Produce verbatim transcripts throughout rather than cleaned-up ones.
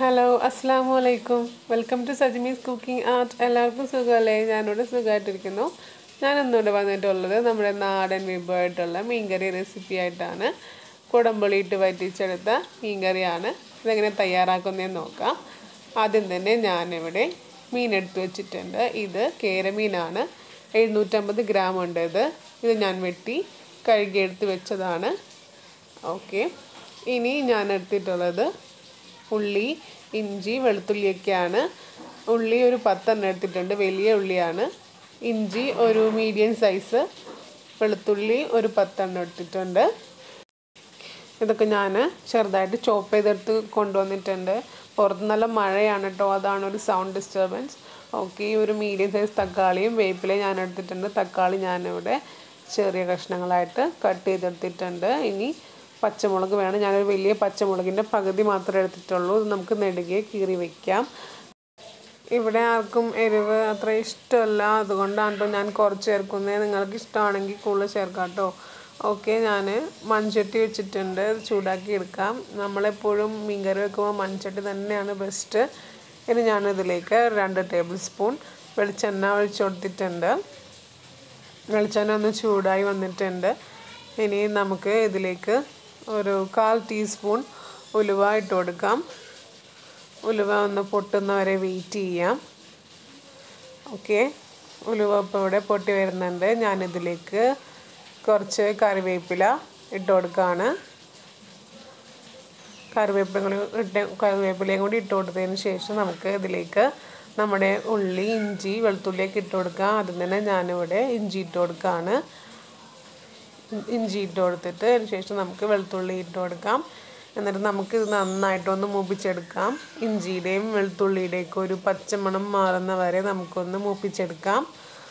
Hello, Assalamu alaikum. Welcome to Sajmi's Cooking Art. എല്ലാവർക്കും സുഖമല്ലേ? ഞാനിവിടെ സുഖമായിട്ടിരിക്കുന്നു. ഞാൻ ഇന്നിവിടെ വന്നിട്ടുള്ളത് നമ്മുടെ നാടൻ വിഭവമായിട്ടുള്ള മീൻകറി റെസിപ്പി ആയിട്ടാണ്. കുടംപുളിയിട്ട് വറ്റിച്ചെടുത്ത മീൻകറിയാണ്. ഇതെങ്ങനെ തയ്യാറാക്കുന്നതെന്ന് നോക്കാം. ആദ്യം തന്നെ ഞാനിവിടെ മീൻ എടുത്ത് വെച്ചിട്ടുണ്ട്. ഇത് കേരമീനാണ്. എഴുന്നൂറ്റമ്പത് ഗ്രാം ഉണ്ട് ഇത്. ഇത് ഞാൻ വെട്ടി കഴുകി എടുത്ത് വെച്ചതാണ്. ഓക്കെ, ഇനി ഞാൻ എടുത്തിട്ടുള്ളത് ഉള്ളി, ഇഞ്ചി, വെളുത്തുള്ളിയൊക്കെയാണ്. ഉള്ളി ഒരു പത്തെണ്ണം എടുത്തിട്ടുണ്ട്, വലിയ ഉള്ളിയാണ്. ഇഞ്ചി ഒരു മീഡിയം സൈസ്, വെളുത്തുള്ളി ഒരു പത്തെണ്ണം എടുത്തിട്ടുണ്ട്. ഇതൊക്കെ ഞാൻ ചെറുതായിട്ട് ചോപ്പ് ചെയ്തെടുത്ത് കൊണ്ടുവന്നിട്ടുണ്ട്. പുറത്ത് നല്ല മഴയാണ് കേട്ടോ, അതാണ് ഒരു സൗണ്ട് ഡിസ്റ്റർബൻസ്. ഓക്കെ, ഒരു മീഡിയം സൈസ് തക്കാളിയും വേപ്പിലയും ഞാൻ എടുത്തിട്ടുണ്ട്. തക്കാളി ഞാനിവിടെ ചെറിയ കഷ്ണങ്ങളായിട്ട് കട്ട് ചെയ്തെടുത്തിട്ടുണ്ട്. ഇനി പച്ചമുളക് വേണം. ഞാനൊരു വലിയ പച്ചമുളകിൻ്റെ പകുതി മാത്രമേ എടുത്തിട്ടുള്ളൂ. ഇത് നമുക്ക് നെടുകെ കീറി വയ്ക്കാം. ഇവിടെ ആർക്കും എരിവ് അത്ര ഇഷ്ടമല്ല, അതുകൊണ്ടാണ് കേട്ടോ ഞാൻ കുറച്ച് ചേർക്കുന്നത്. നിങ്ങൾക്ക് ഇഷ്ടമാണെങ്കിൽ കൂടുതൽ ചേർക്കാം കേട്ടോ. ഓക്കെ, ഞാൻ മൺചട്ടി വെച്ചിട്ടുണ്ട്, ചൂടാക്കി എടുക്കാം. നമ്മളെപ്പോഴും മീൻകറി വെക്കുമ്പോൾ മൺചട്ടി തന്നെയാണ് ബെസ്റ്റ്. ഇനി ഞാനിതിലേക്ക് രണ്ട് ടേബിൾ സ്പൂൺ വെളിച്ചെണ്ണ ഒഴിച്ചു കൊടുത്തിട്ടുണ്ട്. വെളിച്ചെണ്ണ ഒന്ന് ചൂടായി വന്നിട്ടുണ്ട്. ഇനി നമുക്ക് ഇതിലേക്ക് ഒരു കാൽ ടീസ്പൂൺ ഉലുവ ഇട്ട് കൊടുക്കാം. ഉലുവ ഒന്ന് പൊട്ടുന്നവരെ വെയിറ്റ് ചെയ്യാം. ഓക്കെ, ഉലുവ ഇപ്പോൾ ഇവിടെ പൊട്ടി വരുന്നുണ്ട്. ഞാനിതിലേക്ക് കുറച്ച് കറിവേപ്പില ഇട്ട് കൊടുക്കുകയാണ്. കറിവേപ്പില ഇട്ട് കറിവേപ്പിലയും കൂടി ഇട്ട് കൊടുത്തതിന് ശേഷം നമുക്ക് ഇതിലേക്ക് നമ്മുടെ ഉള്ളി, ഇഞ്ചി, വെളുത്തുള്ളിയൊക്കെ ഇട്ട് കൊടുക്കാം. അതിൽ തന്നെ ഞാനിവിടെ ഇഞ്ചി ഇട്ട് കൊടുക്കുകയാണ്. ഇഞ്ചി ഇട്ട് കൊടുത്തിട്ട് അതിന് ശേഷം നമുക്ക് വെളുത്തുള്ളി ഇട്ട് കൊടുക്കാം. എന്നിട്ട് നമുക്കിത് നന്നായിട്ടൊന്ന് മൂപ്പിച്ചെടുക്കാം. ഇഞ്ചിയുടെയും വെളുത്തുള്ളിയുടെയൊക്കെ ഒരു പച്ചമണം മാറുന്ന വരെ നമുക്കൊന്ന് മൂപ്പിച്ചെടുക്കാം.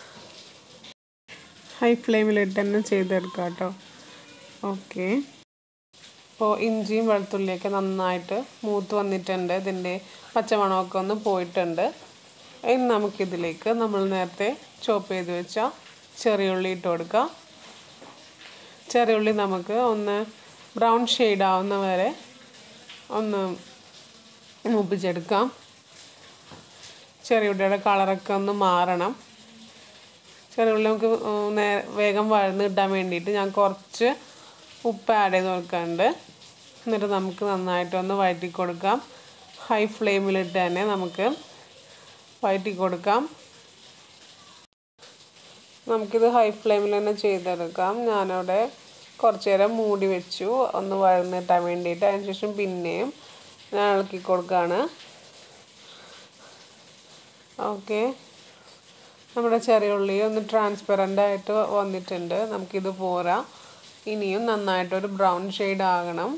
ഹൈ ഫ്ലെയിമിലിട്ട് തന്നെ ചെയ്തെടുക്കാം കേട്ടോ. ഓക്കെ, ഇപ്പോൾ ഇഞ്ചിയും വെളുത്തുള്ളിയൊക്കെ നന്നായിട്ട് മൂത്ത് വന്നിട്ടുണ്ട്. ഇതിൻ്റെ പച്ചമണമൊക്കെ ഒന്ന് പോയിട്ടുണ്ട്. ഇനി നമുക്കിതിലേക്ക് നമ്മൾ നേരത്തെ ചോപ്പ് ചെയ്ത് വെച്ച ചെറിയുള്ളി ഇട്ട് കൊടുക്കാം. ചെറിയുള്ളി നമുക്ക് ഒന്ന് ബ്രൗൺ ഷെയ്ഡ് ആവുന്ന വരെ ഒന്ന് മൂപ്പിച്ചെടുക്കാം. ചെറിയുള്ളിയുടെ കളറൊക്കെ ഒന്ന് മാറണം. ചെറിയുള്ളി നമുക്ക് നേ വേഗം വഴന്ന് കിട്ടാൻ വേണ്ടിയിട്ട് ഞാൻ കുറച്ച് ഉപ്പ് ആഡ് ചെയ്ത് കൊടുക്കുന്നുണ്ട്. എന്നിട്ട് നമുക്ക് നന്നായിട്ടൊന്ന് വഴറ്റി കൊടുക്കാം. ഹൈ ഫ്ലെയിമിലിട്ട് തന്നെ നമുക്ക് വഴറ്റി കൊടുക്കാം. നമുക്കിത് ഹൈ ഫ്ലെയിമിൽ തന്നെ ചെയ്തെടുക്കാം. ഞാനവിടെ കുറച്ച് നേരം മൂടി വെച്ചു ഒന്ന് വഴന്നിട്ടാൻ വേണ്ടിയിട്ട്. അതിനുശേഷം പിന്നെയും ഞാൻ ഇളക്കി കൊടുക്കുകയാണ്. ഓക്കെ, നമ്മുടെ ചെറിയ ഉള്ളി ഒന്ന് ട്രാൻസ്പെറൻ്റ് ആയിട്ട് വന്നിട്ടുണ്ട്. നമുക്കിത് പോരാ, ഇനിയും നന്നായിട്ടൊരു ബ്രൗൺ ഷെയ്ഡ് ആകണം.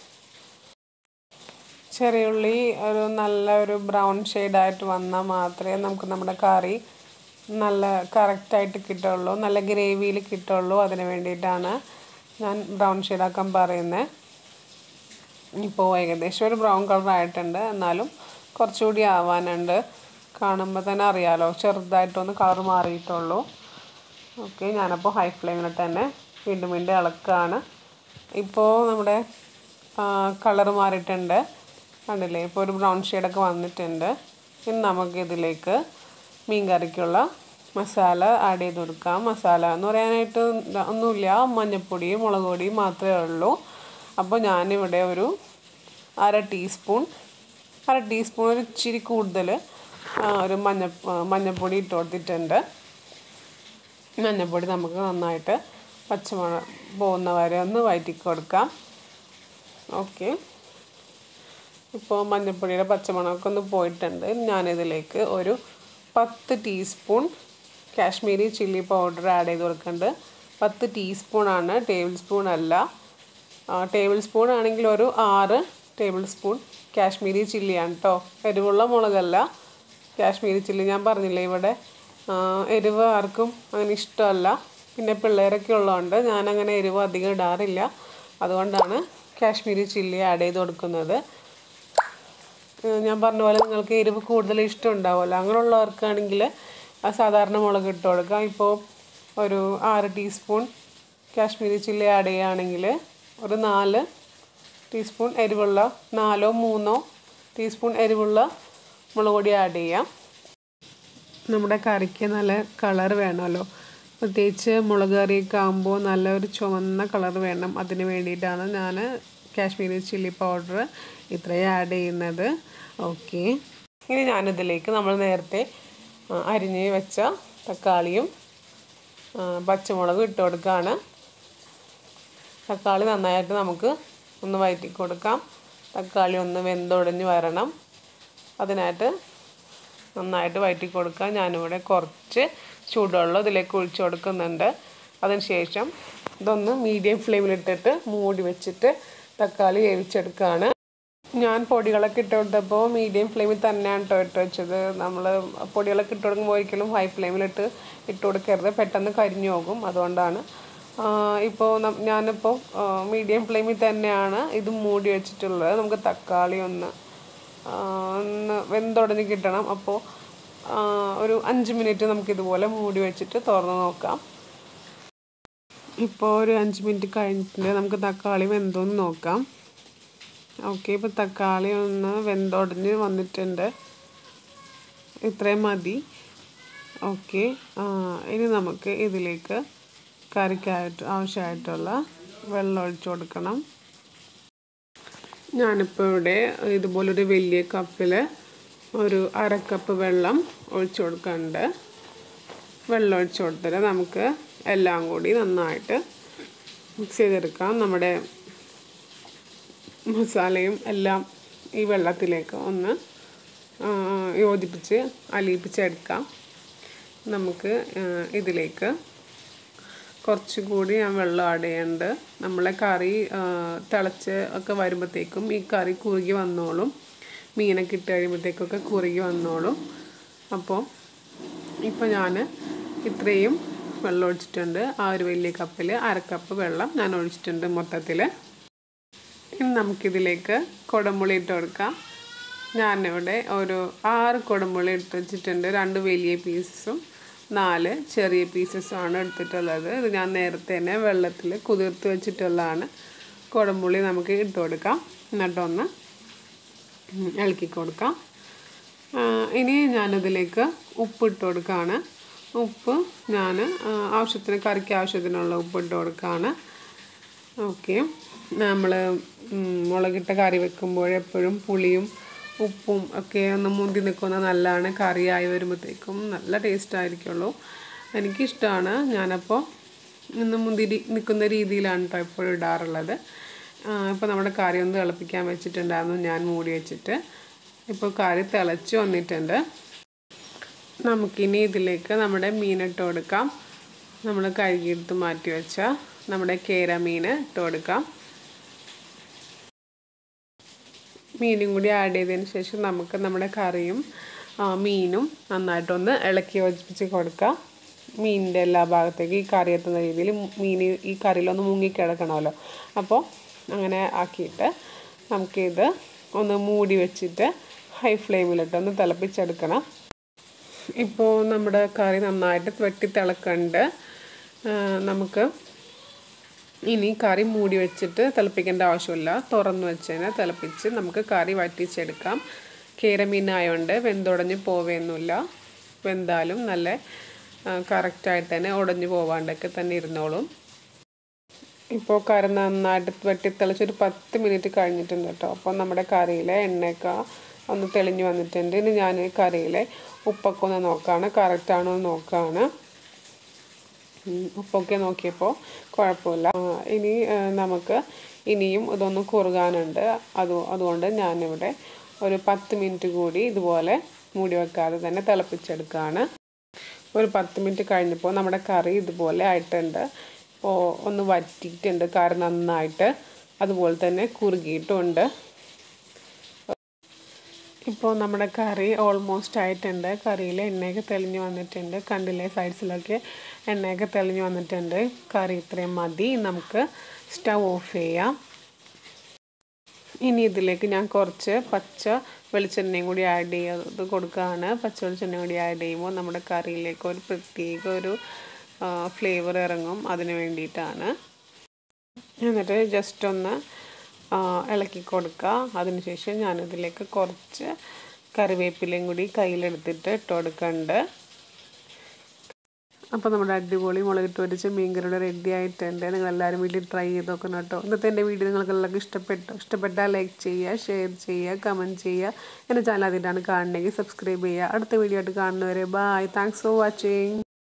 ചെറിയ ഉള്ളി ഒരു നല്ല ഒരു ബ്രൗൺ ഷെയ്ഡായിട്ട് വന്നാൽ മാത്രമേ നമുക്ക് നമ്മുടെ കറി നല്ല കറക്റ്റായിട്ട് കിട്ടുള്ളൂ, നല്ല ഗ്രേവിയിൽ കിട്ടുള്ളൂ. അതിന് വേണ്ടിയിട്ടാണ് ഞാൻ ബ്രൗൺ ഷെയ്ഡാക്കാൻ പറയുന്നത്. ഇപ്പോൾ ഏകദേശം ഒരു ബ്രൗൺ കളർ ആയിട്ടുണ്ട്, എന്നാലും കുറച്ചുകൂടി ആവാനുണ്ട്. കാണുമ്പോൾ തന്നെ അറിയാമല്ലോ, ചെറുതായിട്ടൊന്ന് കളർ മാറിയിട്ടുള്ളൂ. ഓക്കെ, ഞാനപ്പോൾ ഹൈ ഫ്ലെയിമിൽ തന്നെ വീണ്ടും വീണ്ടും ഇളക്കുകയാണ്. ഇപ്പോൾ നമ്മുടെ കളർ മാറിയിട്ടുണ്ട്, കണ്ടില്ലേ? ഇപ്പോൾ ഒരു ബ്രൗൺ ഷെയ്ഡൊക്കെ വന്നിട്ടുണ്ട്. ഇനി നമുക്കിതിലേക്ക് മീൻ കറിക്കുള്ള മസാല ആഡ് ചെയ്ത് കൊടുക്കാം. മസാല എന്ന് പറയാനായിട്ട് ഒന്നുമില്ല, മഞ്ഞൾപ്പൊടിയും മുളക് പൊടിയും മാത്രമേ ഉള്ളൂ. അപ്പോൾ ഞാനിവിടെ ഒരു അര ടീസ്പൂൺ അര ടീസ്പൂൺ ഒരു ഇച്ചിരി കൂടുതൽ ഒരു മഞ്ഞ മഞ്ഞൾപ്പൊടി ഇട്ട് കൊടുത്തിട്ടുണ്ട്. മഞ്ഞൾപ്പൊടി നമുക്ക് നന്നായിട്ട് പച്ചമണം പോകുന്ന വരെ ഒന്ന് വഴറ്റി കൊടുക്കാം. ഓക്കെ, ഇപ്പോൾ മഞ്ഞൾപ്പൊടിയുടെ പച്ചമണമൊക്കെ ഒന്ന് പോയിട്ടുണ്ട്. ഞാനിതിലേക്ക് ഒരു പത്ത് teaspoon Kashmiri chilli powder add ചെയ്ത് കൊടുക്കുന്നുണ്ട്. പത്ത് ടീസ്പൂണാണ്, ടേബിൾ സ്പൂൺ അല്ല. ടേബിൾ സ്പൂൺ ആണെങ്കിൽ ഒരു ആറ് ടേബിൾ സ്പൂൺ കാശ്മീരി ചില്ലിയാണ് കേട്ടോ. എരിവുള്ള മുളകല്ല, കാശ്മീരി ചില്ലി. ഞാൻ പറഞ്ഞില്ലേ, ഇവിടെ എരിവ് ആർക്കും അങ്ങനെ ഇഷ്ടമല്ല. പിന്നെ പിള്ളേരൊക്കെ ഉള്ളതുകൊണ്ട് ഞാനങ്ങനെ എരിവ് അധികം ഇടാറില്ല. അതുകൊണ്ടാണ് കാശ്മീരി ചില്ലി ആഡ് ചെയ്ത് കൊടുക്കുന്നത്. ഞാൻ പറഞ്ഞ പോലെ നിങ്ങൾക്ക് എരിവ് കൂടുതൽ ഇഷ്ടം ഉണ്ടാവുമല്ലോ, അങ്ങനെയുള്ളവർക്കാണെങ്കിൽ സാധാരണ മുളക് ഇട്ട് കൊടുക്കാം. ഇപ്പോൾ ഒരു ആറ് ടീസ്പൂൺ കാശ്മീരി ചില്ലി ആഡ് ചെയ്യുകയാണെങ്കിൽ ഒരു നാല് ടീസ്പൂൺ എരിവുള്ള നാലോ മൂന്നോ ടീസ്പൂൺ എരിവുള്ള മുളക് പൊടി ആഡ് ചെയ്യാം. നമ്മുടെ കറിക്ക് നല്ല കളർ വേണമല്ലോ, പ്രത്യേകിച്ച് മുളക് കറിയൊക്കെ ആകുമ്പോൾ നല്ലൊരു ചുവന്ന കളർ വേണം. അതിന് വേണ്ടിയിട്ടാണ് ഞാൻ കാശ്മീരി ചില്ലി പൗഡർ ഇത്രയും ആഡ് ചെയ്യുന്നത്. ഓക്കെ, ഇനി ഞാനിതിലേക്ക് നമ്മൾ നേരത്തെ അരിഞ്ഞ് വെച്ച തക്കാളിയും പച്ചമുളകും ഇട്ട് കൊടുക്കുകയാണ്. തക്കാളി നന്നായിട്ട് നമുക്ക് ഒന്ന് വഴറ്റി കൊടുക്കാം. തക്കാളി ഒന്ന് വെന്തുടഞ്ഞ് വരണം, അതിനായിട്ട് നന്നായിട്ട് വഴറ്റി കൊടുക്കുക. ഞാനിവിടെ കുറച്ച് ചൂടുവെള്ളം ഇതിലേക്ക് ഒഴിച്ച് കൊടുക്കുന്നുണ്ട്. അതിന് ശേഷം ഇതൊന്ന് മീഡിയം ഫ്ലെയിമിലിട്ടിട്ട് മൂടി വെച്ചിട്ട് തക്കാളി വേവിച്ചെടുക്കുകയാണ്. ഞാൻ പൊടികളൊക്കെ ഇട്ട് കൊടുത്തപ്പോൾ മീഡിയം ഫ്ലെയിമിൽ തന്നെയാണ് കേട്ടോ ഇട്ട് വെച്ചത്. നമ്മൾ പൊടികളൊക്കെ ഇട്ട് കൊടുക്കുമ്പോൾ ഒരിക്കലും ഹൈ ഫ്ലെയിമിലിട്ട് ഇട്ട് കൊടുക്കരുത്, പെട്ടെന്ന് കരിഞ്ഞു പോകും. അതുകൊണ്ടാണ് ഇപ്പോൾ ഞാനിപ്പോൾ മീഡിയം ഫ്ലെയിമിൽ തന്നെയാണ് ഇത് മൂടി വെച്ചിട്ടുള്ളത്. നമുക്ക് തക്കാളി ഒന്ന് ഒന്ന് വെന്തുടഞ്ഞ് കിട്ടണം. അപ്പോൾ ഒരു അഞ്ച് മിനിറ്റ് നമുക്കിതുപോലെ മൂടി വെച്ചിട്ട് തുറന്ന് നോക്കാം. ഇപ്പോൾ ഒരു അഞ്ച് മിനിറ്റ് കഴിഞ്ഞിട്ടുണ്ട്. നമുക്ക് തക്കാളി വെന്തോന്ന് നോക്കാം. ഓക്കെ, ഇപ്പോൾ തക്കാളി ഒന്ന് വെന്തുടഞ്ഞ് വന്നിട്ടുണ്ട്. ഇത്രയും മതി. ഓക്കെ, ഇനി നമുക്ക് ഇതിലേക്ക് കറിക്കായിട്ട് ആവശ്യമായിട്ടുള്ള വെള്ളം ഒഴിച്ചു കൊടുക്കണം. ഞാനിപ്പോൾ ഇവിടെ ഇതുപോലൊരു വലിയ കപ്പിൽ ഒരു അര കപ്പ് വെള്ളം ഒഴിച്ചു കൊടുക്കുന്നുണ്ട്. വെള്ളം ഒഴിച്ചു കൊടുത്തിട്ട് നമുക്ക് എല്ലാം കൂടി നന്നായിട്ട് മിക്സ് ചെയ്തെടുക്കാം. നമ്മുടെ മസാലയും എല്ലാം ഈ വെള്ളത്തിലേക്ക് ഒന്ന് യോജിപ്പിച്ച് അലിയിപ്പിച്ചെടുക്കാം. നമുക്ക് ഇതിലേക്ക് കുറച്ചുകൂടി ഞാൻ വെള്ളം ആഡ് ചെയ്യുന്നുണ്ട്. നമ്മളെ കറി തിളച്ച് ഒക്കെ വരുമ്പോഴത്തേക്കും ഈ കറി കുറുകി വന്നോളും. മീനൊക്കെ ഇട്ട് കഴിയുമ്പോഴത്തേക്കൊക്കെ കുറുകി വന്നോളും. അപ്പോൾ ഇപ്പോൾ ഞാൻ ഇത്രയും വെള്ളം ഒഴിച്ചിട്ടുണ്ട്. ആ ഒരു വലിയ കപ്പിൽ അര കപ്പ് വെള്ളം ഞാൻ ഒഴിച്ചിട്ടുണ്ട് മൊത്തത്തിൽ. ഇനി നമുക്കിതിലേക്ക് കുടംപുളി ഇട്ട് കൊടുക്കാം. ഞാനിവിടെ ഒരു ആറ് കുടംപുളി ഇട്ട് വെച്ചിട്ടുണ്ട്. രണ്ട് വലിയ പീസസും നാല് ചെറിയ പീസസുമാണ് എടുത്തിട്ടുള്ളത്. ഇത് ഞാൻ നേരത്തെ തന്നെ വെള്ളത്തിൽ കുതിർത്ത് വെച്ചിട്ടുള്ളതാണ്. കുടംപുളി നമുക്ക് ഇട്ട് കൊടുക്കാം. എന്നിട്ടൊന്ന് ഇളക്കി കൊടുക്കാം. ഇനി ഞാനിതിലേക്ക് ഉപ്പ് ഇട്ട് കൊടുക്കുകയാണ്. ഉപ്പ് ഞാൻ ആവശ്യത്തിന് കറിക്ക് ആവശ്യത്തിനുള്ള ഉപ്പ് ഇട്ട് കൊടുക്കുകയാണ്. ഓക്കെ, നമ്മൾ മുളകിട്ട കറി വെക്കുമ്പോഴെപ്പോഴും പുളിയും ഉപ്പും ഒക്കെ ഒന്ന് മുന്തി നിൽക്കുന്ന നല്ലതാണ്. കറിയായി വരുമ്പോഴത്തേക്കും നല്ല ടേസ്റ്റ് ആയിരിക്കുള്ളൂ. എനിക്കിഷ്ടമാണ്. ഞാനപ്പോൾ ഇന്ന് മുന്തി നിൽക്കുന്ന രീതിയിലാണ് കേട്ടോ എപ്പോഴും ഇടാറുള്ളത്. ഇപ്പോൾ നമ്മുടെ കറി ഒന്ന് തിളപ്പിക്കാൻ വെച്ചിട്ടുണ്ടായിരുന്നു ഞാൻ മൂടി വെച്ചിട്ട്. ഇപ്പോൾ കറി തിളച്ച് വന്നിട്ടുണ്ട്. നമുക്കിനി ഇതിലേക്ക് നമ്മുടെ മീനിട്ട് കൊടുക്കാം. നമ്മൾ കഴുകിയെടുത്ത് മാറ്റി വെച്ച നമ്മുടെ കേര മീൻ ഇട്ട് കൊടുക്കാം. മീനും കൂടി ആഡ് ചെയ്തതിന് ശേഷം നമുക്ക് നമ്മുടെ കറിയും മീനും നന്നായിട്ടൊന്ന് ഇളക്കി യോജിപ്പിച്ച് കൊടുക്കാം. മീനിൻ്റെ എല്ലാ ഭാഗത്തേക്കും ഈ കറി എത്തുന്ന രീതിയിൽ മീൻ ഈ കറിയിലൊന്ന് മുങ്ങിക്കിടക്കണമല്ലോ. അപ്പോൾ അങ്ങനെ ആക്കിയിട്ട് നമുക്കിത് ഒന്ന് മൂടി വെച്ചിട്ട് ഹൈ ഫ്ലെയിമിലിട്ടൊന്ന് തിളപ്പിച്ചെടുക്കണം. ഇപ്പോൾ നമ്മുടെ കറി നന്നായിട്ട് വെട്ടി തിളക്കുന്നുണ്ട്. നമുക്ക് ഇനി കറി മൂടി വെച്ചിട്ട് തിളപ്പിക്കേണ്ട ആവശ്യമില്ല. തുറന്ന് വെച്ചതിന് തിളപ്പിച്ച് നമുക്ക് കറി വറ്റിച്ചെടുക്കാം. കേരമീനായതുകൊണ്ട് വെന്തുടഞ്ഞ് പോവുകയൊന്നുമില്ല. വെന്താലും നല്ല കറക്റ്റായിട്ട് തന്നെ ഉടഞ്ഞു പോവാണ്ടൊക്കെ തന്നെ ഇരുന്നോളും. ഇപ്പോൾ കറി നന്നായിട്ട് വെട്ടി തിളച്ചൊരു പത്ത് മിനിറ്റ് കഴിഞ്ഞിട്ടുണ്ട് കേട്ടോ. അപ്പോൾ നമ്മുടെ കറിയിലെ എണ്ണയൊക്കെ ഒന്ന് തെളിഞ്ഞ് വന്നിട്ടുണ്ട്. ഇനി ഞാൻ കറിയിലെ ഉപ്പൊക്കെ ഒന്ന് നോക്കുകയാണ്, കറക്റ്റാണോ എന്ന് നോക്കുകയാണ്. ഉപ്പൊക്കെ നോക്കിയപ്പോൾ കുഴപ്പമില്ല. ഇനി നമുക്ക് ഇനിയും ഇതൊന്ന് കുറുകാനുണ്ട്. അത് അതുകൊണ്ട് ഞാനിവിടെ ഒരു പത്ത് മിനിറ്റ് കൂടി ഇതുപോലെ മൂടി വെക്കാതെ തന്നെ തിളപ്പിച്ചെടുക്കുകയാണ്. ഒരു പത്ത് മിനിറ്റ് കഴിഞ്ഞപ്പോൾ നമ്മുടെ കറി ഇതുപോലെ ആയിട്ടുണ്ട്. ഇപ്പോൾ ഒന്ന് വറ്റിയിട്ടുണ്ട് കറി നന്നായിട്ട്, അതുപോലെ തന്നെ കുറുകിയിട്ടുമുണ്ട്. ഇപ്പോൾ നമ്മുടെ കറി ഓൾമോസ്റ്റ് ആയിട്ടുണ്ട്. കറിയിൽ എണ്ണയൊക്കെ തെളിഞ്ഞ് വന്നിട്ടുണ്ട്. കണ്ടില്ലേ, സൈഡ്സിലൊക്കെ എണ്ണയൊക്കെ തെളിഞ്ഞ് വന്നിട്ടുണ്ട്. കറി ഇത്രയും മതി. നമുക്ക് സ്റ്റവ് ഓഫ് ചെയ്യാം. ഇനി ഇതിലേക്ക് ഞാൻ കുറച്ച് പച്ച വെളിച്ചെണ്ണയും കൂടി ആഡ് ചെയ്ത് കൊടുക്കുകയാണ്. പച്ച വെളിച്ചെണ്ണ കൂടി ആഡ് ചെയ്യുമ്പോൾ നമ്മുടെ കറിയിലേക്ക് ഒരു പ്രത്യേക ഒരു ഫ്ലേവർ ഇറങ്ങും. അതിന് വേണ്ടിയിട്ടാണ്. എന്നിട്ട് ജസ്റ്റ് ഒന്ന് ഇളക്കി കൊടുക്കുക. അതിനുശേഷം ഞാനതിലേക്ക് കുറച്ച് കറിവേപ്പിലയും കൂടി കയ്യിലെടുത്തിട്ട് ഇട്ട് കൊടുക്കുന്നുണ്ട്. അപ്പോൾ നമ്മുടെ അടിപൊളി മുളകിട്ട് പൊരിച്ച മീൻകറിയുടെ റെഡി ആയിട്ടുണ്ട്. നിങ്ങളെല്ലാവരും വീട്ടിൽ ട്രൈ ചെയ്ത് നോക്കണം കേട്ടോ. ഇന്നത്തെ എൻ്റെ വീഡിയോ നിങ്ങൾക്ക് എല്ലാവർക്കും ഇഷ്ടപ്പെട്ടു ഇഷ്ടപ്പെട്ടാൽ ലൈക്ക് ചെയ്യുക, ഷെയർ ചെയ്യുക, കമൻറ്റ് ചെയ്യുക. എൻ്റെ ചാനൽ ആദ്യമായിട്ടാണ് കാണണമെങ്കിൽ സബ്സ്ക്രൈബ് ചെയ്യുക. അടുത്ത വീഡിയോ ആയിട്ട് കാണുന്നവരെ ബൈ. Thanks for watching.